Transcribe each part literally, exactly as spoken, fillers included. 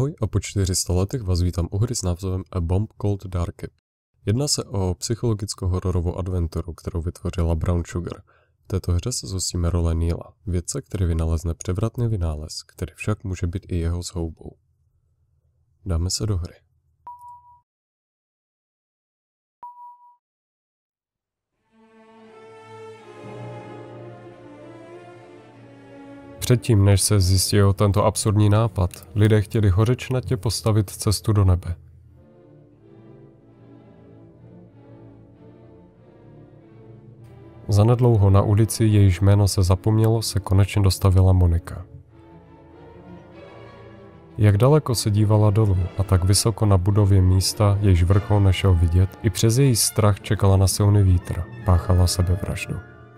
Ahoj a po čtyři sta letech vás vítám u hry s názvem A Bomb Called Darkip. Jedná se o psychologicko-hororovou adventuru, kterou vytvořila Brown Sugar. V této hře se zhostíme role Neila, vědce, který vynalezne převratný vynález, který však může být i jeho zhoubou. Dáme se do hry. Předtím, než se zjistil tento absurdní nápad, lidé chtěli hořečnatě postavit cestu do nebe. Zanedlouho na ulici, jejíž jméno se zapomnělo, se konečně dostavila Monika. Jak daleko se dívala dolů a tak vysoko na budově místa, jejíž vrchol nešel vidět, i přes její strach čekala na silný vítr, páchala sebevraždu.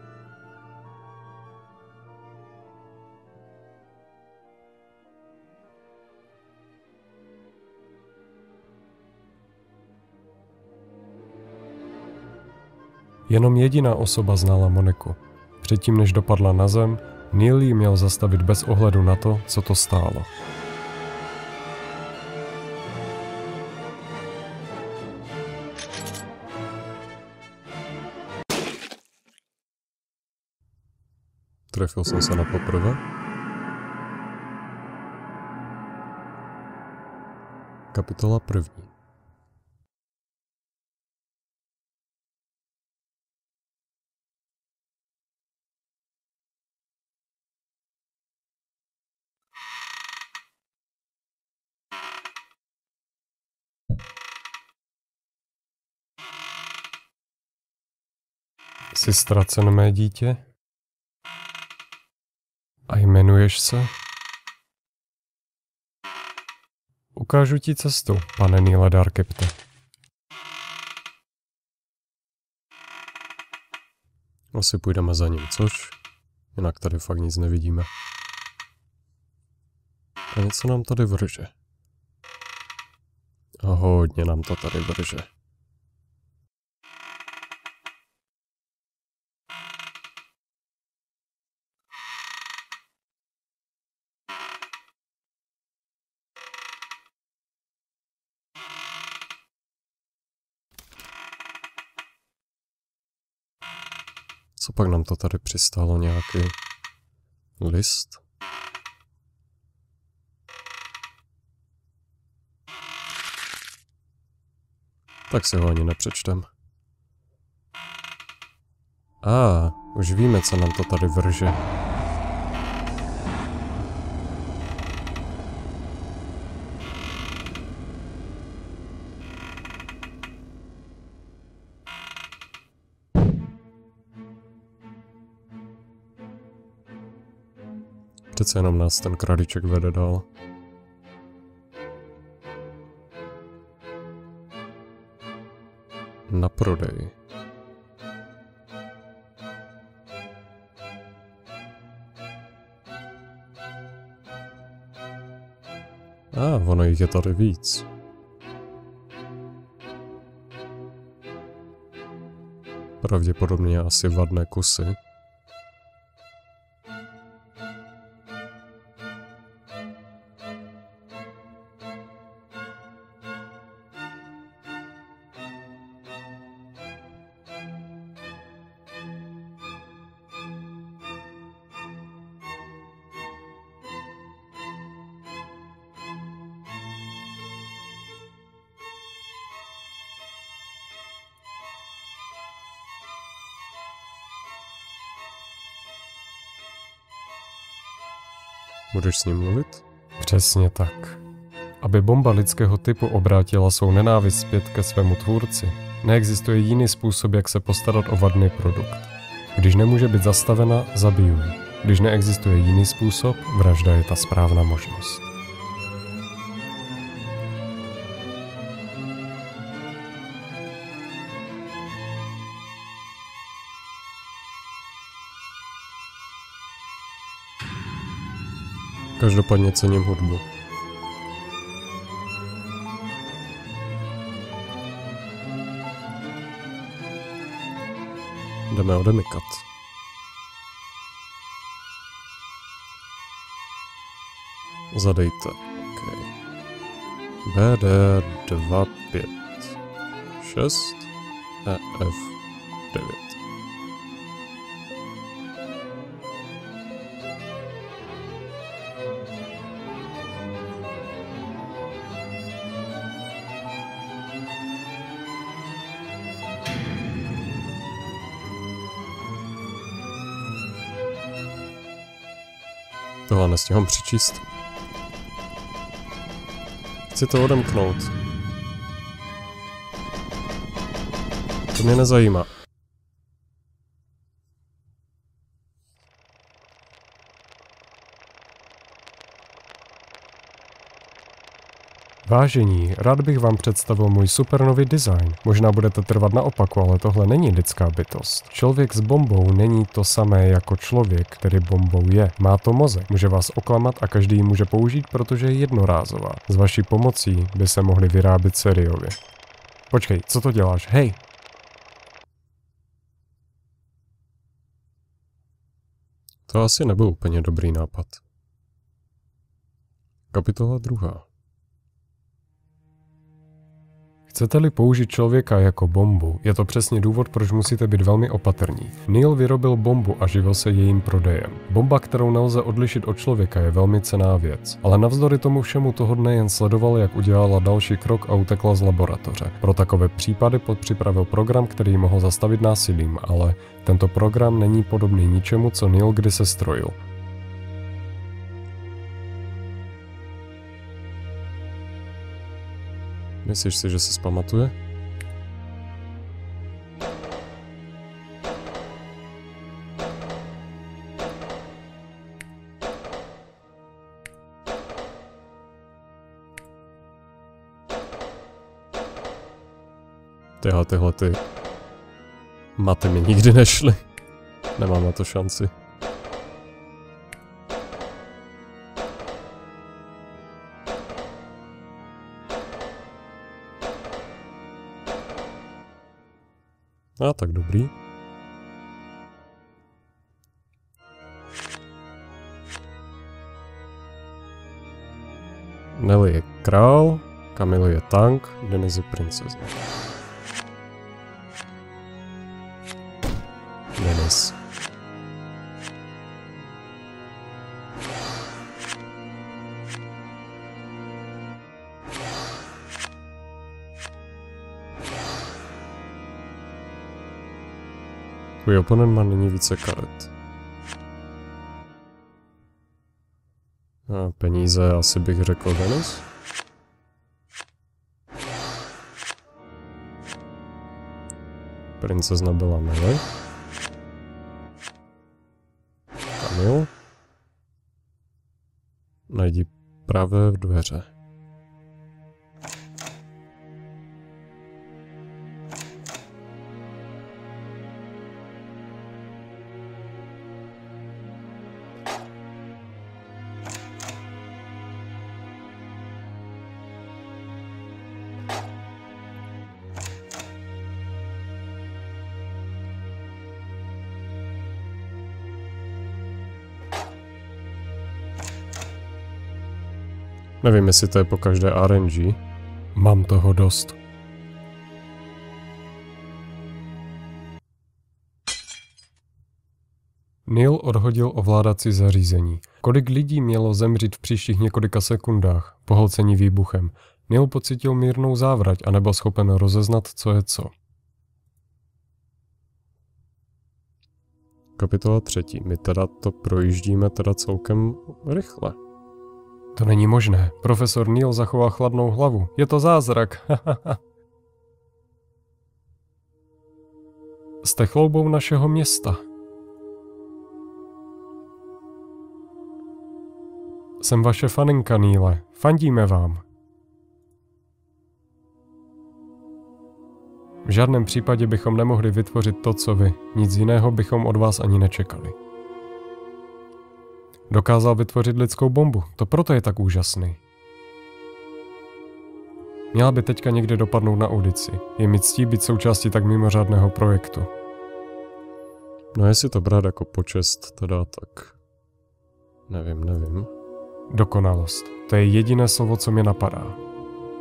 Jenom jediná osoba znala Moniku. Předtím, než dopadla na zem, Neil ji měl zastavit bez ohledu na to, co to stálo. Trefil jsem se na poprvé. Kapitola první. Jsi ztracen, mé dítě? A jmenuješ se? Ukážu ti cestu, pane Neile Darkipte. Asi půjdeme za ním, což? Jinak tady fakt nic nevidíme. A něco nám tady vrže. A hodně nám to tady vrže. Co pak nám to tady přistálo, nějaký list? Tak si ho ani nepřečtem. A, ah, už víme, co nám to tady vrže. Přece jenom nás ten králíček vede dál. Na prodej. A, ah, ono jich je tady víc. Pravděpodobně asi vadné kusy. Budeš s ním mluvit? Přesně tak. Aby bomba lidského typu obrátila svou nenávist zpět ke svému tvůrci, neexistuje jiný způsob, jak se postarat o vadný produkt. Když nemůže být zastavena, zabiju ji. Když neexistuje jiný způsob, vražda je ta správná možnost. Každopádně cením hudbu. Jdeme odemykat. Zadejte. Okay. B D dva pět šest E F devět. Tohle nestihám přečíst. Chci to odemknout. To mě nezajímá. Vážení, rád bych vám představil můj super nový design. Možná budete trvat na opaku, ale tohle není lidská bytost. Člověk s bombou není to samé jako člověk, který bombou je. Má to mozek, může vás oklamat a každý ji může použít, protože je jednorázová. S vaší pomocí by se mohly vyrábět sériově. Počkej, co to děláš? Hej! To asi nebyl úplně dobrý nápad. Kapitola druhá. Chcete-li použít člověka jako bombu, je to přesně důvod, proč musíte být velmi opatrní. Neil vyrobil bombu a živil se jejím prodejem. Bomba, kterou nelze odlišit od člověka, je velmi cenná věc. Ale navzdory tomu všemu toho dne jen sledoval, jak udělala další krok a utekla z laboratoře. Pro takové případy podpřipravil program, který mohl zastavit násilím, ale tento program není podobný ničemu, co Neil kdy sestrojil. Myslíš si, že se zpamatuje? Tyhle, tyhle ty maty mi nikdy nešly. Nemám na to šanci. A tak dobrý. Nelly je král, Camille je tank, Denise je princezna. Denise. Tvůj oponent má nyní více karet. A peníze asi bych řekl Denise. Princezna byla Nelly. Camille. Najdi pravé v dveře. Nevím, jestli to je po každé R N G. Mám toho dost. Neil odhodil ovládací zařízení. Kolik lidí mělo zemřít v příštích několika sekundách, pohlcení výbuchem? Neil pocítil mírnou závrať a nebyl schopen rozeznat, co je co. Kapitola třetí. My teda to projíždíme teda celkem rychle. To není možné. Profesor Neil zachoval chladnou hlavu. Je to zázrak. Jste chloubou našeho města. Jsem vaše faninka, Neile. Fandíme vám. V žádném případě bychom nemohli vytvořit to, co vy. Nic jiného bychom od vás ani nečekali. Dokázal vytvořit lidskou bombu, to proto je tak úžasný. Měla by teďka někde dopadnout na audici. Je mi ctí být součástí tak mimořádného projektu. No jestli to brát jako počest, teda tak... Nevím, nevím. Dokonalost. To je jediné slovo, co mi napadá.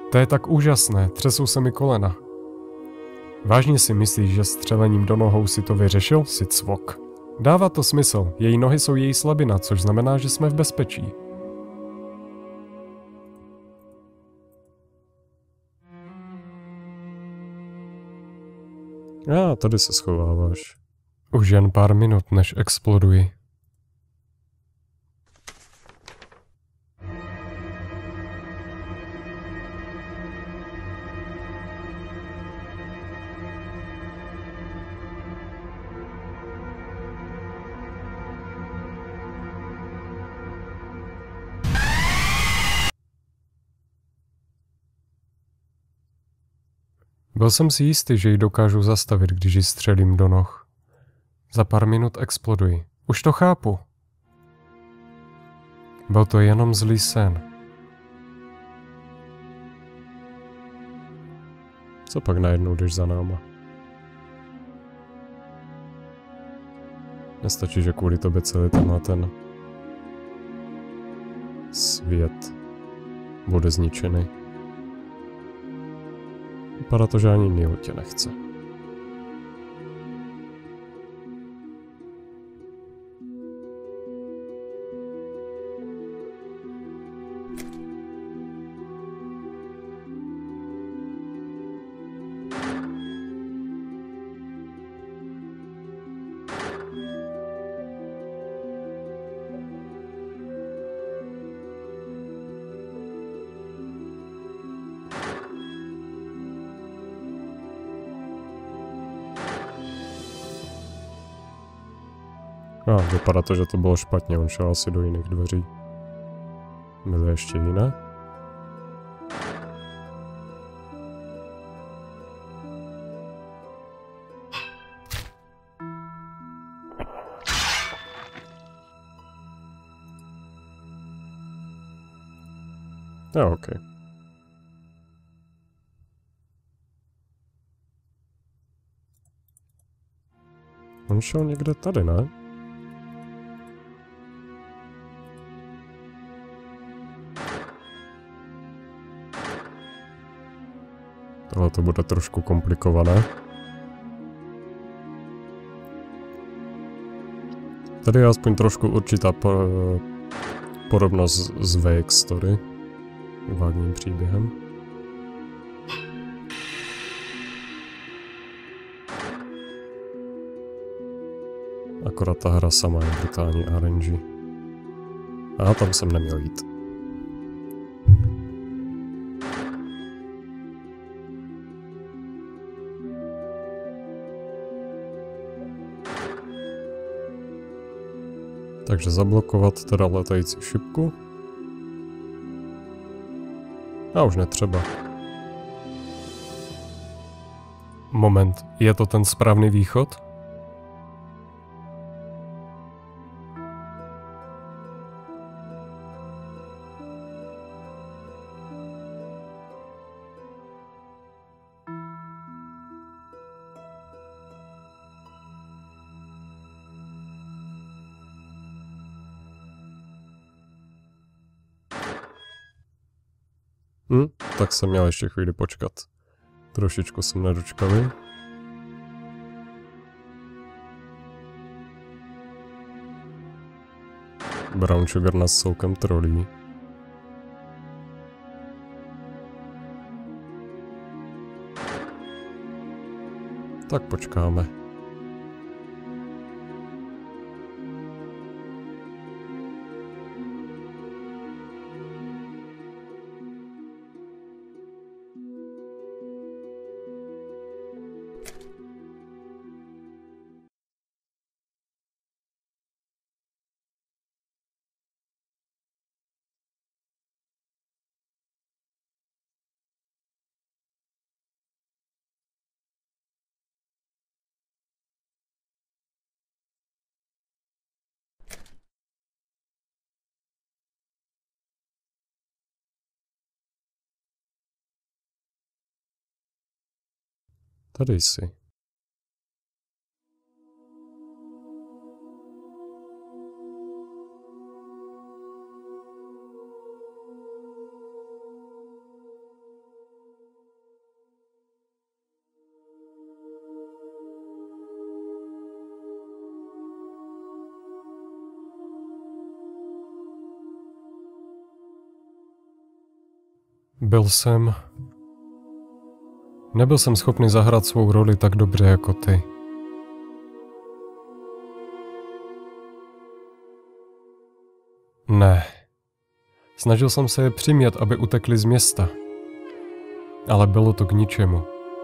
To je tak úžasné, třesou se mi kolena. Vážně si myslíš, že střelením do nohou si to vyřešil? Si cvok. Dává to smysl, její nohy jsou její slabina, což znamená, že jsme v bezpečí. A, tady se schováváš. Už jen pár minut, než exploduji. Byl jsem si jistý, že ji dokážu zastavit, když ji střelím do noh. Za pár minut exploduji. Už to chápu. Byl to jenom zlý sen. Co pak najednou jdeš za náma? Nestačí, že kvůli tobě celý tenhle ten svět bude zničený. Vypadá to, že ani Neil tě nechce. A ah, vypadá to, že to bylo špatně, on šel asi do jiných dveří. Byly ještě jiné? Jo, ok. On šel někde tady, ne? Tohle to bude trošku komplikované. Tady je aspoň trošku určitá po, podobnost s Vague Story, vágním příběhem. Akorát ta hra sama je brutální R N G. A tam jsem neměl jít. Takže zablokovat teda letající šipku. A už netřeba. Moment, je to ten správný východ? Hm, tak jsem měl ještě chvíli počkat. Trošičku jsem nedočkavý. Brown Sugar nás celkem trolí. Tak počkáme. Tady jsi. Byl jsem... Nebyl jsem schopný zahrát svou roli tak dobře jako ty. Ne. Snažil jsem se je přimět, aby utekli z města. Ale bylo to k ničemu.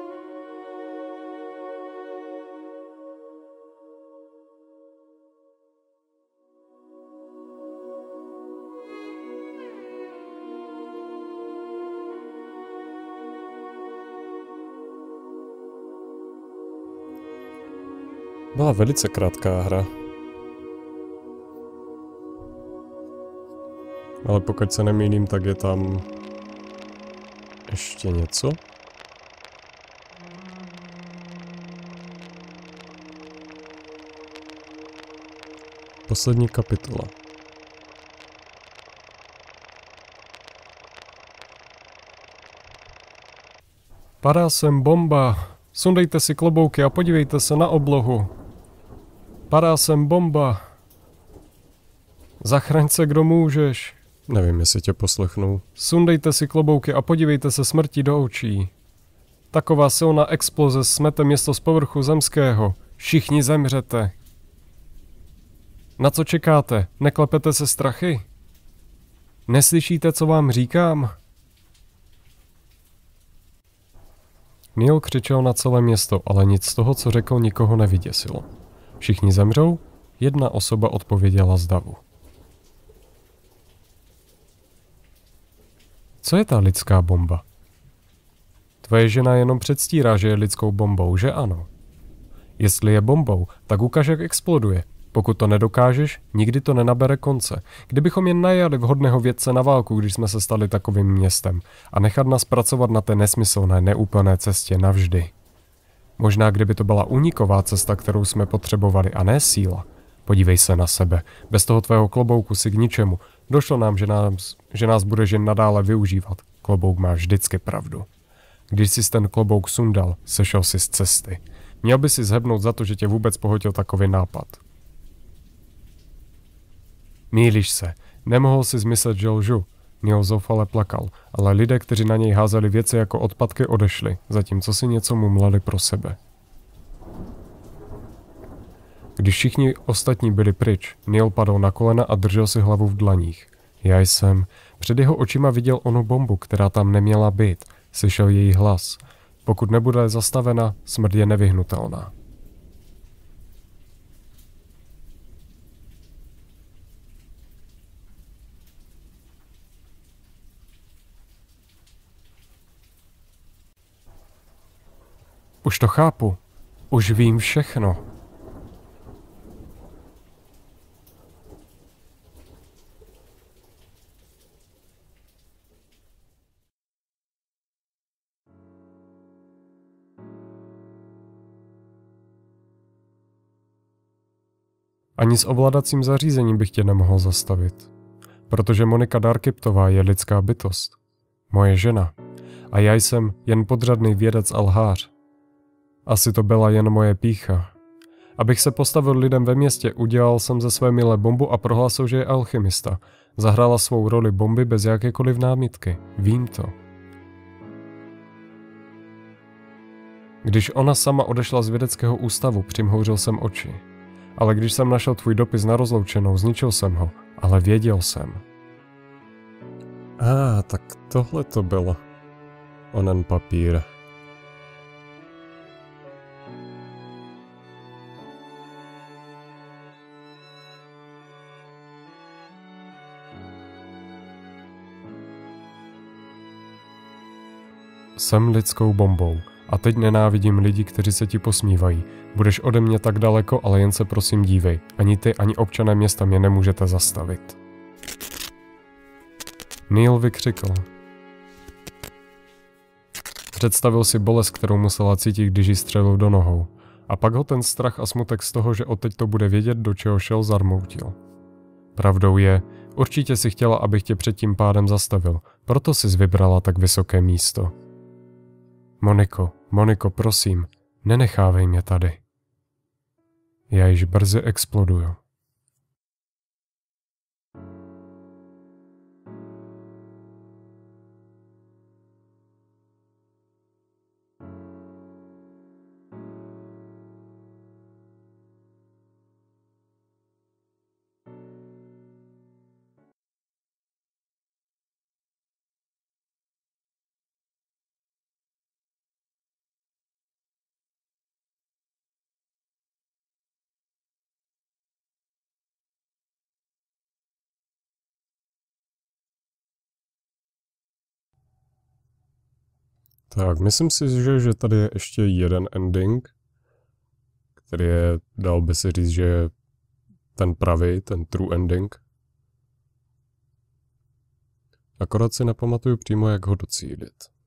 Byla velice krátká hra. Ale pokud se nemýlím, tak je tam ještě něco. Poslední kapitola. Padá sem bomba. Sundejte si klobouky a podívejte se na oblohu. Padá sem bomba. Zachraň se, kdo můžeš. Nevím, jestli tě poslechnou. Sundejte si klobouky a podívejte se smrti do očí. Taková silná exploze smete město z povrchu zemského. Všichni zemřete. Na co čekáte? Neklepete se strachy? Neslyšíte, co vám říkám? Neil křičel na celé město, ale nic z toho, co řekl, nikoho nevyděsilo. Všichni zemřou? Jedna osoba odpověděla z davu. Co je ta lidská bomba? Tvoje žena jenom předstírá, že je lidskou bombou, že ano? Jestli je bombou, tak ukaž, jak exploduje. Pokud to nedokážeš, nikdy to nenabere konce. Kdybychom jen najali vhodného vědce na válku, když jsme se stali takovým městem, a nechat nás pracovat na té nesmyslné, neúplné cestě navždy. Možná kdyby to byla úniková cesta, kterou jsme potřebovali, a ne síla. Podívej se na sebe. Bez toho tvého klobouku si k ničemu. Došlo nám, že nás, že nás budeš jen nadále využívat. Klobouk má vždycky pravdu. Když jsi ten klobouk sundal, sešel si z cesty. Měl by si zhebnout za to, že tě vůbec pohodil takový nápad. Mýlíš se. Nemohl si zmyslet, že lžu. Neil zoufale plakal, ale lidé, kteří na něj házeli věci jako odpadky, odešli, zatímco si něco mumlali pro sebe. Když všichni ostatní byli pryč, Neil padl na kolena a držel si hlavu v dlaních. Já jsem před jeho očima viděl onu bombu, která tam neměla být. Slyšel její hlas. Pokud nebude zastavena, smrt je nevyhnutelná. Už to chápu. Už vím všechno. Ani s ovladacím zařízením bych tě nemohl zastavit. Protože Monika Darkiptová je lidská bytost. Moje žena. A já jsem jen podřadný vědec a lhář. Asi to byla jen moje pýcha. Abych se postavil lidem ve městě, udělal jsem ze své milé bombu a prohlásil, že je alchymista. Zahrála svou roli bomby bez jakékoliv námitky. Vím to. Když ona sama odešla z vědeckého ústavu, přimhouřil jsem oči. Ale když jsem našel tvůj dopis na rozloučenou, zničil jsem ho, ale věděl jsem. A, ah, tak tohle to bylo. Onen papír. Jsem lidskou bombou a teď nenávidím lidi, kteří se ti posmívají. Budeš ode mě tak daleko, ale jen se prosím dívej. Ani ty, ani občané města mě nemůžete zastavit. Neil vykřikl. Představil si bolest, kterou musela cítit, když ji střelil do nohou. A pak ho ten strach a smutek z toho, že odteď to bude vědět, do čeho šel, zarmoutil. Pravdou je, určitě si chtěla, abych tě před tím pádem zastavil, proto jsi vybrala tak vysoké místo. Moniko, Moniko, prosím, nenechávej mě tady. Já již brzy exploduju. Tak, myslím si, že, že tady je ještě jeden ending, který je, dal by se říct, že je ten pravý, ten true ending. Akorát si nepamatuju přímo, jak ho docílit.